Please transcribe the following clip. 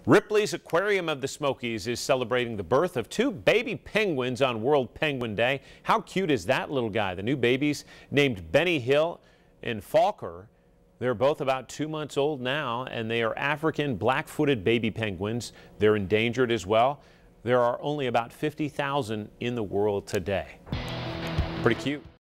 Ripley's Aquarium of the Smokies is celebrating the birth of two baby penguins on World Penguin Day. How cute is that little guy? The new babies, named Benny Hill and Falker. They're both about 2 months old now, and they are African black-footed baby penguins. They're endangered as well. There are only about 50,000 in the world today. Pretty cute.